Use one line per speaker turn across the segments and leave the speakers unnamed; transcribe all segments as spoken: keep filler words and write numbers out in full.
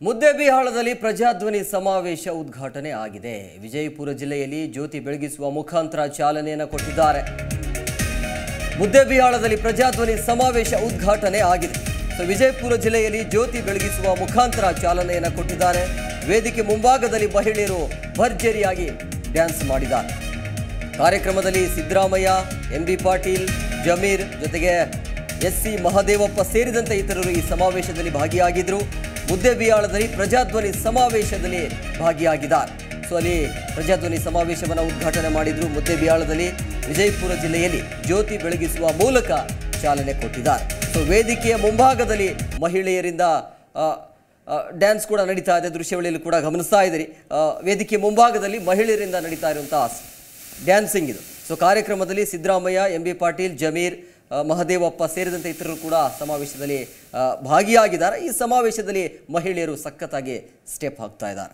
ಮುದ್ದೇಬಿಹಾಳದಲ್ಲಿ ಪ್ರಜಾಧ್ವನಿ ಸಮಾವೇಶ ಉದ್ಘಾಟನೆ ಆಗಿದೆ. ವಿಜಯಪುರ ಜಿಲ್ಲೆಯಲ್ಲಿ ಜ್ಯೋತಿ ಬೆಳಗಿಸುವ ಮುಖಾಂತರ ಚಾಲನೆಯನ್ನು ಕೊಟ್ಟಿದ್ದಾರೆ. ಮುದ್ದೇಬಿಹಾಳದಲ್ಲಿ ಪ್ರಜಾಧ್ವನಿ ಸಮಾವೇಶ ಉದ್ಘಾಟನೆ ಆಗಿದೆ. ಸೊ ವಿಜಯಪುರ ಜಿಲ್ಲೆಯಲ್ಲಿ ಜ್ಯೋತಿ ಬೆಳಗಿಸುವ ಮುಖಾಂತರ ಚಾಲನೆಯನ್ನು ಕೊಟ್ಟಿದ್ದಾರೆ. ವೇದಿಕೆ ಮುಂಭಾಗದಲ್ಲಿ ಮಹಿಳೆಯರು ಭರ್ಜರಿಯಾಗಿ ಡ್ಯಾನ್ಸ್ ಮಾಡಿದ್ದಾರೆ. ಕಾರ್ಯಕ್ರಮದಲ್ಲಿ ಸಿದ್ದರಾಮಯ್ಯ, ಎಂ ಬಿ ಪಾಟೀಲ್, ಜಮೀರ್ ಜೊತೆಗೆ ಎಸ್ ಸಿ ಮಹದೇವಪ್ಪ ಸೇರಿದಂತೆ ಇತರರು ಈ ಸಮಾವೇಶದಲ್ಲಿ ಭಾಗಿಯಾಗಿದ್ದರು. ಮುದ್ದೇಬಿಹಾಳದಲ್ಲಿ ಪ್ರಜಾಧ್ವನಿ ಸಮಾವೇಶದಲ್ಲಿ ಭಾಗಿಯಾಗಿದ್ದಾರೆ. ಸೊ ಅಲ್ಲಿ ಪ್ರಜಾಧ್ವನಿ ಸಮಾವೇಶವನ್ನು ಉದ್ಘಾಟನೆ ಮಾಡಿದ್ರು. ಮುದ್ದೇಬಿಹಾಳದಲ್ಲಿ ವಿಜಯಪುರ ಜಿಲ್ಲೆಯಲ್ಲಿ ಜ್ಯೋತಿ ಬೆಳಗಿಸುವ ಮೂಲಕ ಚಾಲನೆ ಕೊಟ್ಟಿದ್ದಾರೆ. ಸೊ ವೇದಿಕೆಯ ಮುಂಭಾಗದಲ್ಲಿ ಮಹಿಳೆಯರಿಂದ ಡ್ಯಾನ್ಸ್ ಕೂಡ ನಡೀತಾ ಇದೆ. ದೃಶ್ಯಾವಳಿಯಲ್ಲಿ ಕೂಡ ಗಮನಿಸ್ತಾ ಇದ್ದೀರಿ. ವೇದಿಕೆ ಮುಂಭಾಗದಲ್ಲಿ ಮಹಿಳೆಯರಿಂದ ನಡೀತಾ ಇರುವಂತಹ ಡ್ಯಾನ್ಸಿಂಗ್ ಇದು. ಸೊ ಕಾರ್ಯಕ್ರಮದಲ್ಲಿ ಸಿದ್ದರಾಮಯ್ಯ, ಎಂ ಬಿ ಪಾಟೀಲ್, ಜಮೀರ್, ಮಹದೇವಪ್ಪ ಸೇರಿದಂತೆ ಇತರರು ಕೂಡ ಸಮಾವೇಶದಲ್ಲಿ ಭಾಗಿಯಾಗಿದ್ದಾರೆ. ಈ ಸಮಾವೇಶದಲ್ಲಿ ಮಹಿಳೆಯರು ಸಖತ್ತಾಗಿ ಸ್ಟೆಪ್ ಹಾಕ್ತಾ ಇದ್ದಾರೆ.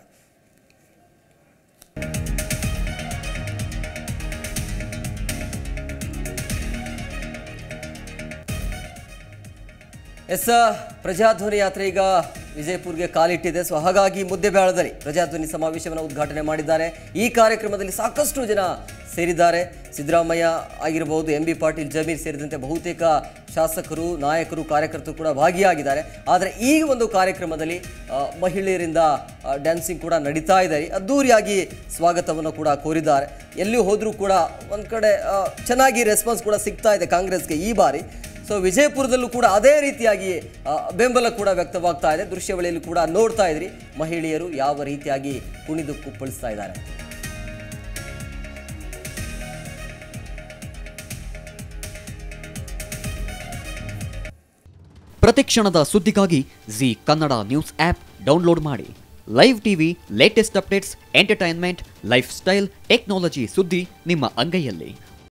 ಎಸ್ ಪ್ರಜಾಧ್ವನಿ ಯಾತ್ರೆ ಈಗ ವಿಜಯಪುರ್ಗೆ ಕಾಲಿಟ್ಟಿದೆ. ಸೊ ಹಾಗಾಗಿ ಮುದ್ದೇಬಿಹಾಳದಲ್ಲಿ ಪ್ರಜಾಧ್ವನಿ ಸಮಾವೇಶವನ್ನು ಉದ್ಘಾಟನೆ ಮಾಡಿದ್ದಾರೆ. ಈ ಕಾರ್ಯಕ್ರಮದಲ್ಲಿ ಸಾಕಷ್ಟು ಜನ ಸೇರಿದ್ದಾರೆ. ಸಿದ್ದರಾಮಯ್ಯ ಆಗಿರಬಹುದು, ಎಂ ಬಿ ಪಾಟೀಲ್, ಜಮೀರ್ ಸೇರಿದಂತೆ ಬಹುತೇಕ ಶಾಸಕರು, ನಾಯಕರು, ಕಾರ್ಯಕರ್ತರು ಕೂಡ ಭಾಗಿಯಾಗಿದ್ದಾರೆ. ಆದರೆ ಈ ಒಂದು ಕಾರ್ಯಕ್ರಮದಲ್ಲಿ ಮಹಿಳೆಯರಿಂದ ಡ್ಯಾನ್ಸಿಂಗ್ ಕೂಡ ನಡೀತಾ ಇದೆ. ಅದ್ದೂರಿಯಾಗಿ ಸ್ವಾಗತವನ್ನು ಕೂಡ ಕೋರಿದ್ದಾರೆ. ಎಲ್ಲಿ ಹೋದರೂ ಕೂಡ ಒಂದು ಕಡೆ ಚೆನ್ನಾಗಿ ರೆಸ್ಪಾನ್ಸ್ ಕೂಡ ಸಿಗ್ತಾ ಇದೆ ಕಾಂಗ್ರೆಸ್ಗೆ ಈ ಬಾರಿ. ಸೊ ವಿಜಯಪುರದಲ್ಲೂ ಕೂಡ ಅದೇ ರೀತಿಯಾಗಿ ಬೆಂಬಲ ಕೂಡ ವ್ಯಕ್ತವಾಗ್ತಾ ಇದೆ. ದೃಶ್ಯಾವಳಿಯಲ್ಲಿ ಕೂಡ ನೋಡ್ತಾ ಇದ್ರಿ ಮಹಿಳೆಯರು ಯಾವ ರೀತಿಯಾಗಿ ಕುಣಿದು ಕುಪ್ಪಳಿಸ್ತಾ ಇದ್ದಾರೆ.
ಪ್ರತಿಕ್ಷಣದ ಸುದ್ದಿಗಾಗಿ Zee Kannada news app download ಮಾಡಿ. Live TV, latest updates, entertainment, lifestyle, technology ಸುದ್ದಿ ನಿಮ್ಮ ಅಂಗೈಯಲ್ಲಿ.